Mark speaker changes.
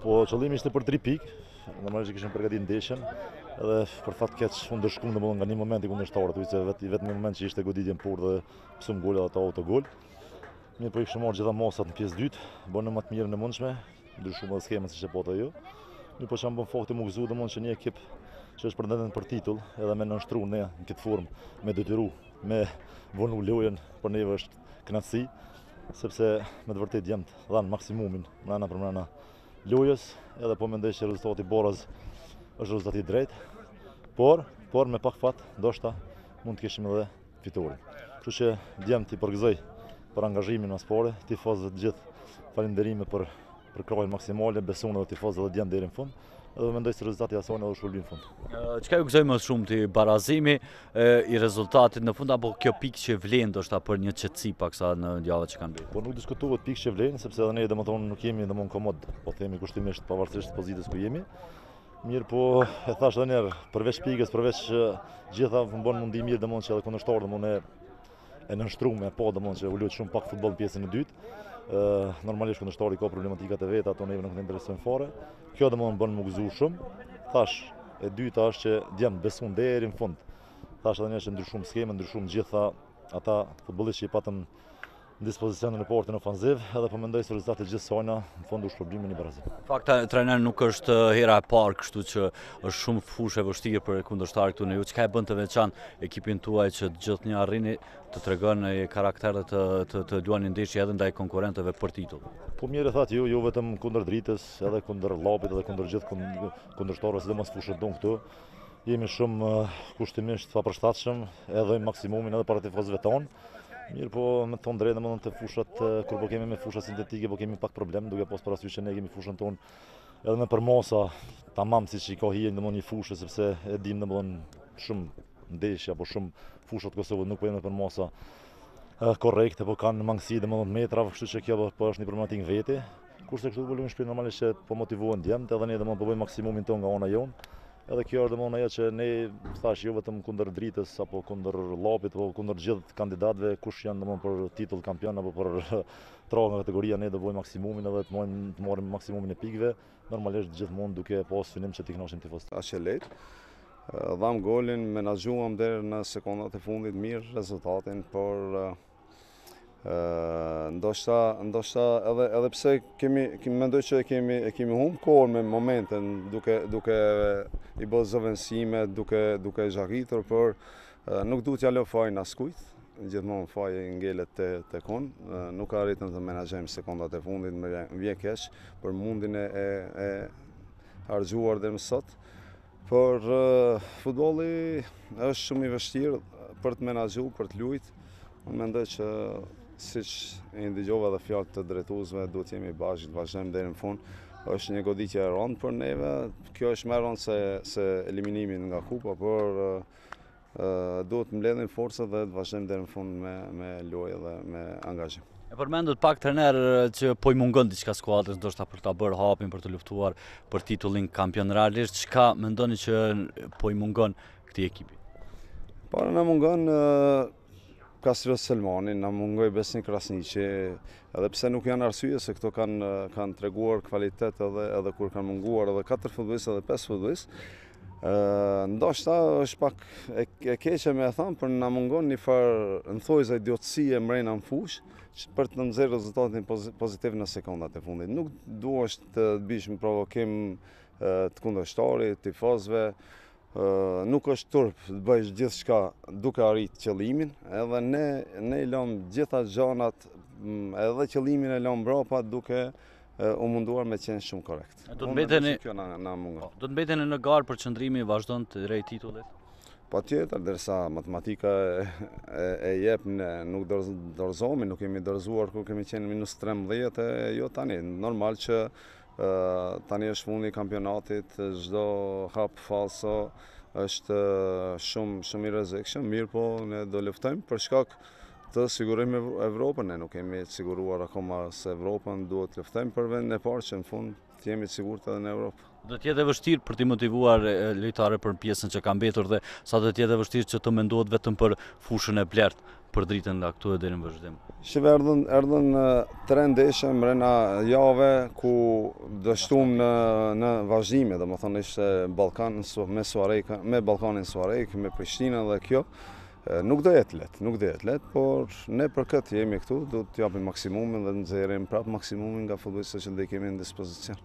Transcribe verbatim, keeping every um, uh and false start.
Speaker 1: Po qëllimi ishte për tri pikë, normalisht kishim përgatitur ndeshjen, edhe për fat keq u ndeshkuam domosdoshmë nga një moment i kundërshtarët, se vetë vetëm një moment që ishte goditje në portë dhe psum gol edhe ata autogol. Mirë, po i kishim marrë gjitha mosat në pjesë dytë, bënë më të mirën e mundshme, ndryshuam edhe skemën siç e pata ajo. Mirë, po çam bën fakti më gëzu domosdoshmë që një ekip që është pretendent për titull, edhe me nënshtruar ne në këtë formë, me detyru, me vonu lojën, për neve është kënaqësi, sepse me të vërtetë djemt dhanë maksimumin mrena për mrena lojës, edhe po mendoj që rezultati Boraz është rezultati i drejtë, por, por me pak fat, ndoshta mund të kishim edhe fitoren. Kështu që djemt i përgëzoj për angazhimin mas pore, tifozëve të gjithë falenderime për për krajën maksimale, beson edhe tifozët edhe djemt deri në fund. Edhe mendoj se rezultati i asaj edhe është ulur në fund.
Speaker 2: Çka ju gëzoi më shumë ti barazimi e, i rezultatit në fund apo kjo pikë që vlen ndoshta për një qetësi paksa në javët që kanë bërë?
Speaker 1: Po nuk diskutohet pikë që vlen, sepse edhe ne domethënë nuk jemi domon komod, po themi kushtimisht pavarësisht pozitës ku jemi. Mirë, po e thash edhe një herë, përveç pikës, përveç që gjitha më bën mundi mirë domon që edhe kundërshtar domon e e nënshtruar po domon që u lut shumë pak futboll në pjesën e dytë. Uh, normalisht kundërshtari ka problematikat e veta, ato neve nuk na interesojnë fare. Kjo domosdoshmë bën më gëzu shumë. Thash, e dyta është që djem beson deri në fund. Thash edhe një që ndryshum skemën, ndryshum gjitha ata futbollistë që i patëm në dispozicionin e portën ofanziv, edhe po mendoj se rezultati i gjithë sajna në fund u shpërblimin i barazimit.
Speaker 2: Fakta trajner nuk është hera e parë, kështu që është shumë fushë e vështirë për kundërshtar këtu në ju. Çka e bën të veçantë ekipin tuaj që gjithnjë arrini të tregon karakteret të të, të luani ndeshje edhe ndaj konkurrentëve për titull?
Speaker 1: Po mirë e thatë ju, jo vetëm kundër dritës, edhe kundër llapit, edhe kundër gjithë kundërshtarëve, sidomos fushën tonë këtu. Jemi shumë kushtimisht papërshtatshëm, edhe maksimumin edhe para tifozëve tonë. Mirë, po me të thonë drejtë, domethënë të fushat, kur po kemi me fusha sintetike, po kemi pak problem, duke pas parasysh që ne kemi fushën tonë edhe me përmosa, tamam siç i ka hijen domethënë një fushë, sepse e dim domethënë shumë ndeshje apo shumë fushat Kosovës nuk po janë me përmosa korrekte, po kanë mangësi domethënë metrave, kështu që kjo po është një problematikë vete. Kurse këtu volumi shpirt normalisht që po motivohen djemt, edhe ne domethënë po bëjmë maksimumin tonë nga ana jonë. Edhe kjo është domosdoshmë ajo që ne thash jo vetëm kundër dritës apo kundër llapit, apo kundër gjithë kandidatëve kush janë domosdoshmë për titull kampion apo për trova nga kategoria, ne do bëjmë maksimumin edhe të marrim të marrim maksimumin e pikëve, normalisht gjithmonë duke pas synim që të kënaqim tifozët.
Speaker 3: Aq e lehtë. Dham golin, menaxhuam deri në sekondat e fundit mirë rezultatin, por Uh, ndoshta ndoshta edhe edhe pse kemi kemi mendoj që kemi e kemi humb kohën me momenten duke duke i bërë zëvendësime, duke duke zharritur, por uh, nuk duhet t'ja lë fajin askujt. Gjithmonë faji ngelet te tek unë, uh, nuk arritëm të menaxhojmë sekondat e fundit, më vjen keq për mundin e e, e harxhuar deri më sot. Por uh, futbolli është shumë i vështirë për të menaxhuar, për të luajtur. Unë mendoj që siç e ndigjova dhe fjalët të drejtuesve, duhet jemi bashkë, të vazhdojmë deri në fund. Është një goditje e rëndë për neve. Kjo është më e rëndë se se eliminimin nga kupa, por uh, uh, duhet mbledhim forcat dhe të vazhdojmë deri në fund me me lojë dhe me angazhim.
Speaker 2: E përmendet pak trener që po i mungon diçka skuadrës, ndoshta për ta bërë hapin, për të luftuar për titullin kampion realisht. Çka mendoni që po i mungon këtij ekipi?
Speaker 3: Para na mungon uh, Kastrio Selmani, na mungoj Besnik Krasniqi, edhe pse nuk janë arsye se këto kanë kanë treguar kvalitet edhe edhe kur kanë munguar edhe katër futbollistë edhe pesë futbollistë. Ë ndoshta është pak e, e keqe me e thënë, por na mungon një farë nthojza idiotësie mrena në fushë për të nxjerrë rezultatin pozitiv në sekondat e fundit. Nuk duhesh të bish në provokim të kundërshtarit, tifozëve. Uh, nuk është turp të bëjsh gjithçka duke arrit qëllimin, edhe ne ne i lëm gjitha gjanat, edhe qëllimin e lëm mbrapa duke uh, u munduar me qenë shumë korrekt.
Speaker 2: Do të mbeteni
Speaker 3: kjo na na mungon.
Speaker 2: Do të mbeteni në garë për qëndrimi vazhdon të drejt titullit?
Speaker 3: Patjetër, derisa matematika e, e, e jep ne nuk dorëzohemi, nuk kemi dorëzuar kur kemi qenë minus trembëdhjetë, jo tani, normal që Uh, tani është fundi i kampionatit, çdo hap falso është shumë shumë i rrezikshëm, mirë po ne do luftojmë për shkak të sigurojmë Evropën, ne nuk kemi siguruar akoma se Evropën, duhet luftojmë për vendin e parë që në fund të jemi të sigurt edhe në Europë.
Speaker 2: Do të jetë e vështirë për t'i motivuar lojtarët për pjesën që ka mbetur dhe sa do të jetë e vështirë që të mendohet vetëm për fushën e plert për dritën nga këtu e deri në vazhdim.
Speaker 3: Shive erdhën erdhën tre ndeshje mrena jave ku dështuam në në vazhdime, domethënë ishte Ballkan me Suarek, me Ballkanin Suarek, me Prishtinën dhe kjo nuk do jetë lehtë, nuk do jetë lehtë, por ne për këtë jemi këtu, do të japim maksimumin dhe nxjerrim prap maksimumin nga futbollistët që ne kemi në dispozicion.